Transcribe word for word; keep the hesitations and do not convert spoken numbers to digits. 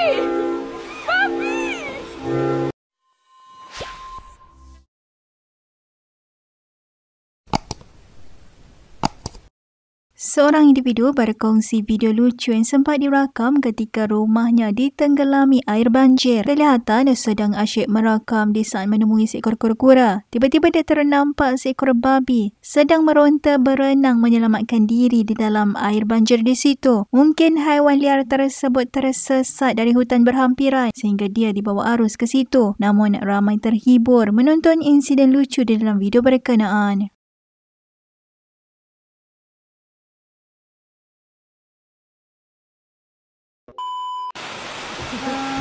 Seorang individu berkongsi video lucu yang sempat dirakam ketika rumahnya ditenggelami air banjir. Kelihatan dia sedang asyik merakam di saat menemui seekor kura-kura. Tiba-tiba dia ternampak seekor babi sedang meronta berenang menyelamatkan diri di dalam air banjir di situ. Mungkin haiwan liar tersebut tersesat dari hutan berhampiran sehingga dia dibawa arus ke situ. Namun ramai terhibur menonton insiden lucu di dalam video berkenaan. Uh,